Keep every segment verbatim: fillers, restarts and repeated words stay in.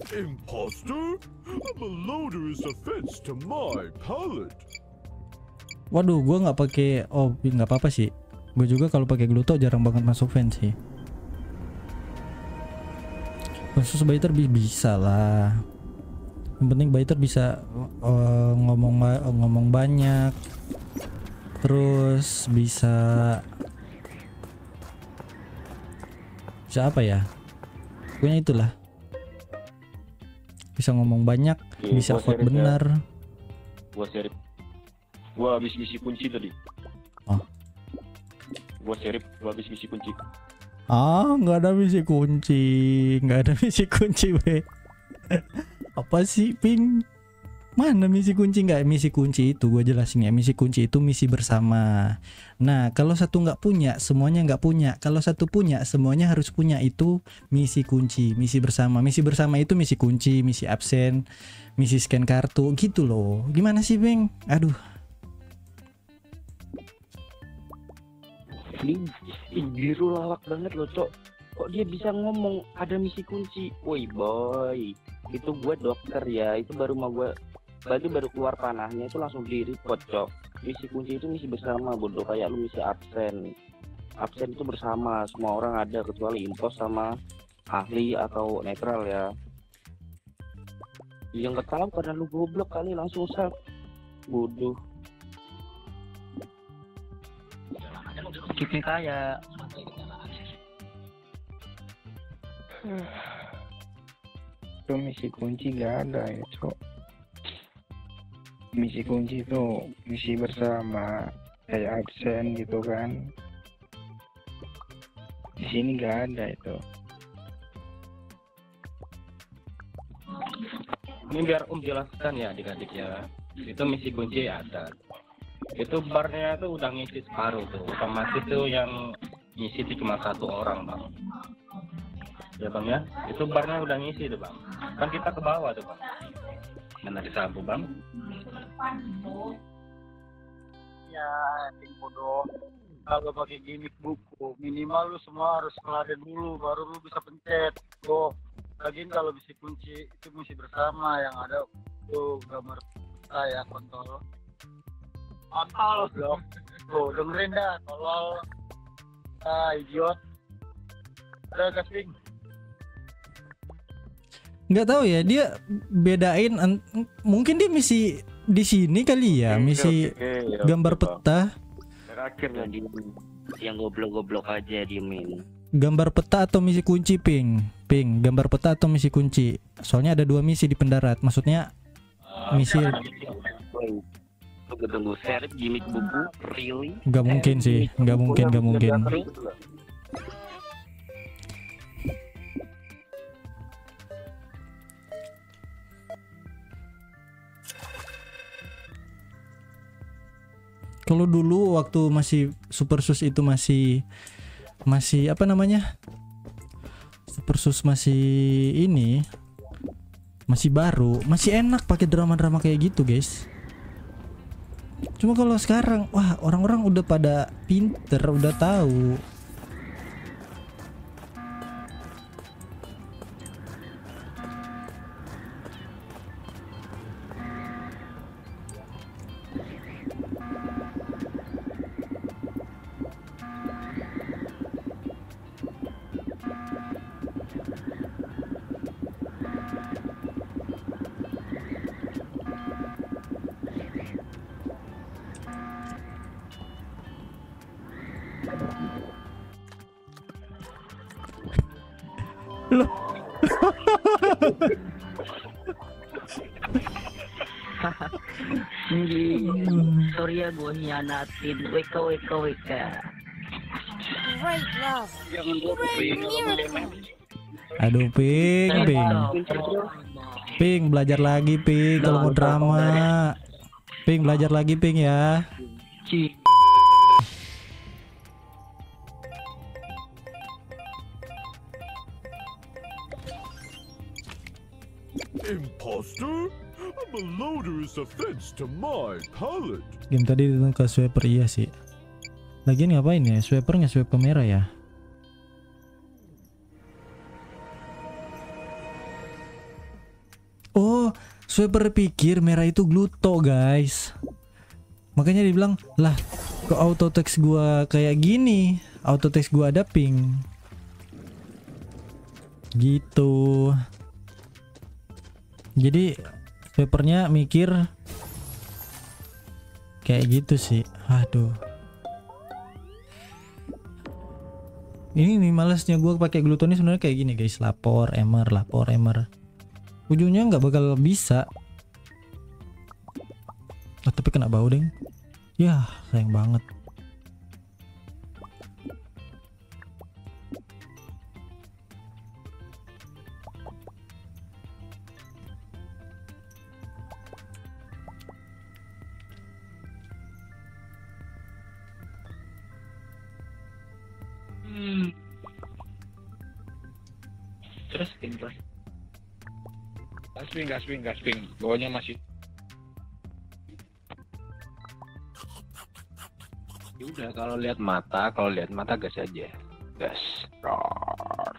Imposter? A loader is offense to my palate. Waduh, gua nggak pakai. Oh, nggak apa-apa sih. Gue juga kalau pakai gluto jarang banget masuk fans sih. Khusus biter bisa lah. Yang penting biter bisa uh, ngomong ngomong banyak. Terus bisa bisa apa ya? Pokoknya itulah. Bisa ngomong banyak, ya, bisa vote benar. Ya. Gua serip. Gua habis misi kunci tadi. Oh. Gua serip, gua habis misi kunci. Ah, nggak ada misi kunci, nggak ada misi kunci, we. Apa sih, Ping? Mana misi kunci? Nggak, misi kunci itu gue jelasin ya. Misi kunci itu misi bersama. Nah, kalau satu nggak punya, semuanya nggak punya. Kalau satu punya, semuanya harus punya. Itu misi kunci, misi bersama. Misi bersama itu misi kunci, misi absen, misi scan kartu, gitu loh. Gimana sih, Ping? Aduh. Ini, ini biru lawak banget loh, Cok. Kok dia bisa ngomong ada misi kunci? Woi boy, itu gue dokter ya. Itu baru mau gue, berarti baru keluar panahnya itu langsung di report, Cok. Misi kunci itu misi bersama, bodoh. Kayak lu misi absen. Absen itu bersama, semua orang ada kecuali impos sama ahli atau netral ya. Yang ketahu karena lu goblok kali langsung sel. Bodoh. Kipnya kayak itu misi kunci gak ada ya, Cok. Misi kunci itu misi bersama kayak absen gitu kan. Di sini gak ada itu. Ini biar Om jelaskan ya adik-adik ya. Itu misi kunci ada. Itu barnya tuh udah ngisi separuh tuh. Otomatis tuh yang ngisi itu cuma satu orang, Bang. Ya Bang ya, itu barnya udah ngisi tuh, Bang. Kan kita ke bawah tuh, Bang. Mana di sabu, Bang? Ya, ting bodoh. Kalau pakai gimmick buku, minimal lu semua harus kelarin dulu, baru lu bisa pencet. Tuh, lagian kalau misi kunci itu misi bersama yang ada tuh gambar saya kontol. Kontol dong. Tuh, dengerin dah, tolol. Ah, idiot. Udah casting. Nggak tahu ya, dia bedain an- mungkin dia misi di sini kali ya, misi Oke, oke, oke, gambar Bang. peta. Terakhir yang di yang goblok-goblok aja diemin. Gambar peta atau misi kunci, Ping? Ping, gambar peta atau misi kunci? Soalnya ada dua misi di pendarat. Maksudnya misi Tunggu tunggu serip gimmick buku really? nggak mungkin sih, nggak mungkin, nggak mungkin. Kalau dulu waktu masih Super Sus itu masih masih apa namanya? Super Sus masih ini masih baru, masih enak pakai drama-drama kayak gitu, guys. Cuma kalau sekarang, wah, orang-orang udah pada pinter, udah tahu. Loh. Sorry ya gue hianatin. Weka weka weka. Great love. Great miracle. Aduh, Ping, Ping. Ping, belajar lagi, Ping, kalau mau drama. Ping, belajar lagi, Ping ya. Imposter? A loader is offense to my palate. Game tadi datang ke swiper, iya sih. Lagian ngapain ya? Swiper nggak swipe kamera ya? Oh, swiper pikir merah itu gluto guys. Makanya dibilang lah kok auto text gua kayak gini, auto text gua ada ping gitu. Jadi swipernya mikir kayak gitu sih. Aduh, ini nih malesnya gua pakai gluto ini sebenarnya kayak gini guys, lapor emer lapor emer, ujungnya nggak bakal bisa. Oh, tapi kena bau deng. Ya, sayang banget. Hmm. Terus ping terus. Gasping, gasping, gasping. Bawahnya masih. Ya udah, kalau lihat mata, kalau lihat mata gas aja. Gas. Roar.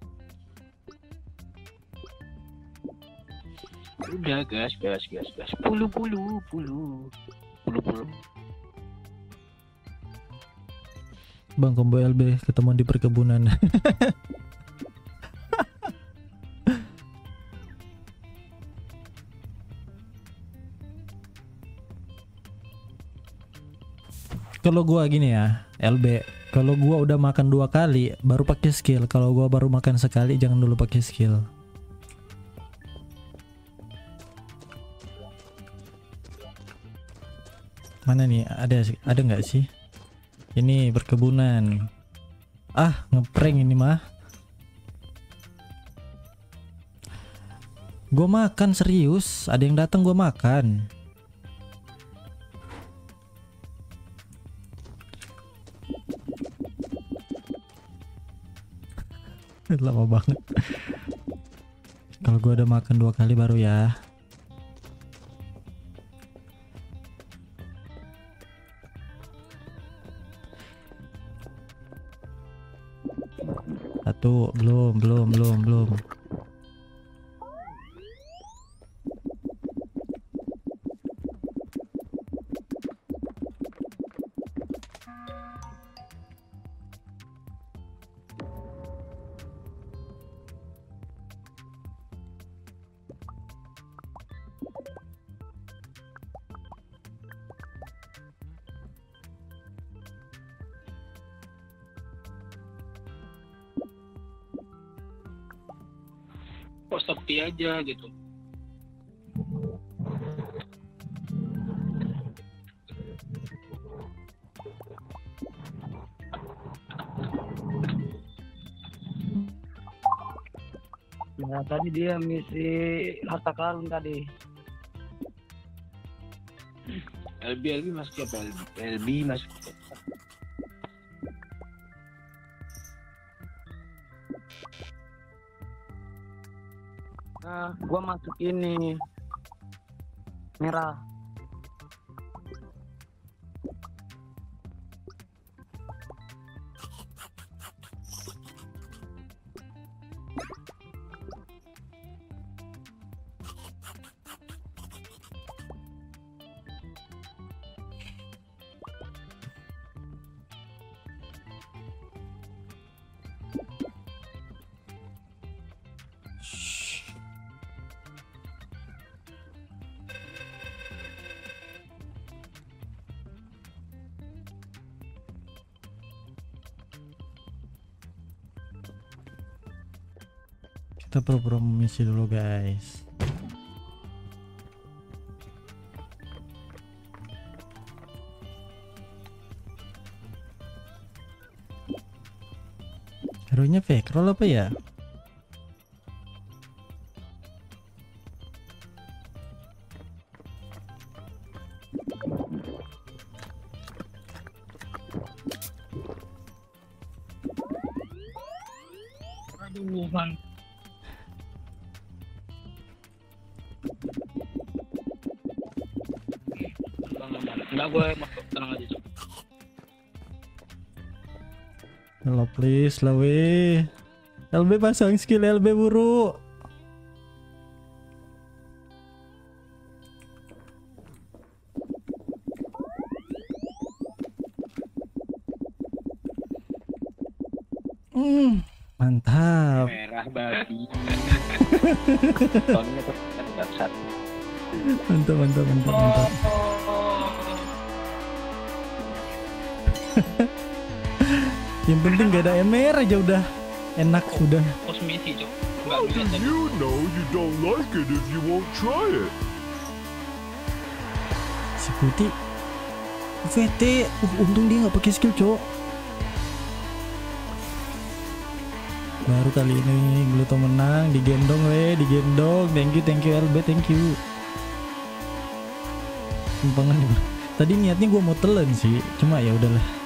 Udah gas, gas, gas, gas. Pulu, pulu, pulu. Pulu, pulu. Bang, combo L B ketemuan di perkebunan. Kalau gua gini ya, L B. Kalau gua udah makan dua kali baru pakai skill. Kalau gua baru makan sekali jangan dulu pakai skill. Mana nih? Ada ada nggak sih? Ini perkebunan. Ah, ngeprank ini mah. Gua makan serius, ada yang datang gua makan. Lama banget. Kalau gua udah makan dua kali baru ya. Satu, belum, belum, belum, belum. Kok sepi aja gitu. Nah, tadi dia misi harta karun tadi. L B, L B masuk apa? L B, L B masuk. Nah, gua masuk ini merah. Kita pura-pura misi dulu guys. Hero-nya fake roll apa ya? Aduh, bang. Enggak, gue masuk, tenang aja. Halo please lah weh. L B pasang skill L B buru. Hmm, mantap. Merah babi. Tonnya tuh tetap satu. Mantap, mantap, mantap, mantap. Yang penting gak ada M R aja udah enak udah. Pos misi cok. How do you know you don't like it if you won't try it? Si Putih V T, uh, untung dia nggak pakai skill cok. Baru kali ini Gluto menang, digendong we, digendong. Thank you, thank you L B, thank you. Tumpangan juga. Tadi niatnya gue mau telan sih, cuma ya udahlah.